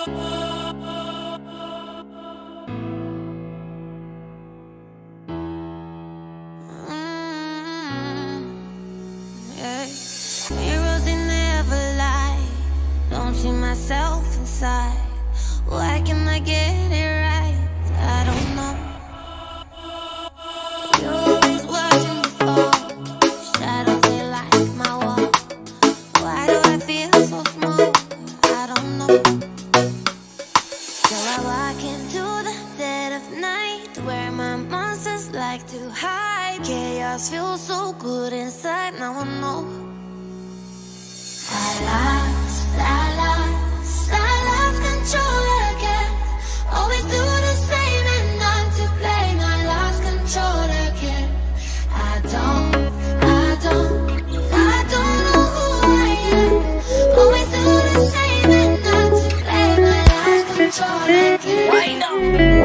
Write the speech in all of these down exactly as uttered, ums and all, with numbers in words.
Mirrors, they never lie. Don't see myself inside. Why can't I get it right? I don't know. You're always watching me fall. Shadows, they like my wall. Why do I feel so small? I don't know. So I walk into the dead of night, where my monsters like to hide. Chaos feels so good inside, now I know. I lost, I lost, I lost control again. Always do the same and not to blame. I lost control again. I don't, I don't, I don't know who I am. Always do the same and not to blame. I lost control again. Wind up.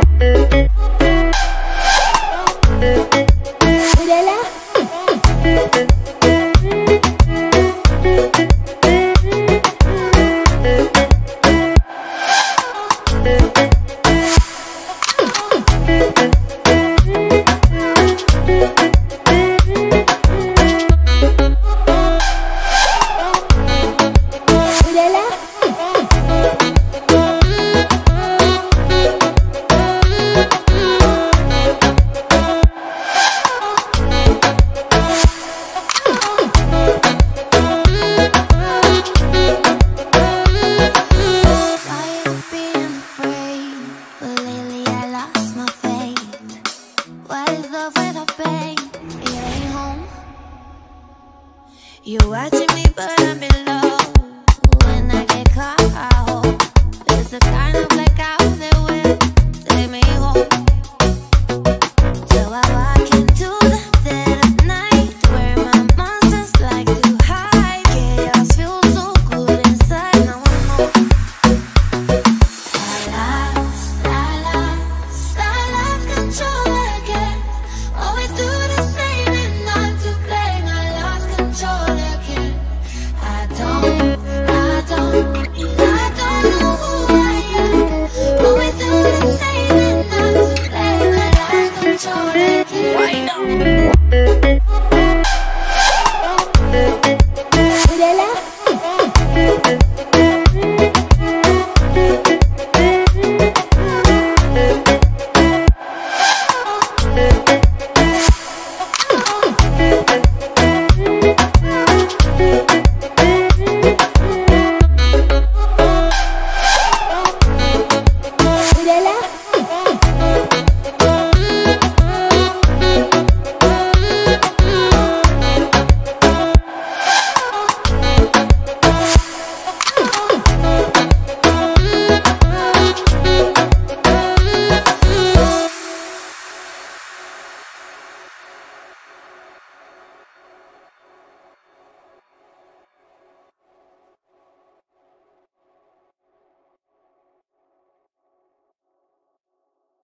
You're watching me, but I'm below. When I get caught, I hope there's a kind of blackout that will take me home. So I walk into the dead of night, where my monsters like to hide. Chaos feels so good inside, now I know. I lost, I lost, I lost control again. Always do the same and not to blame. I lost control. We'll be right back.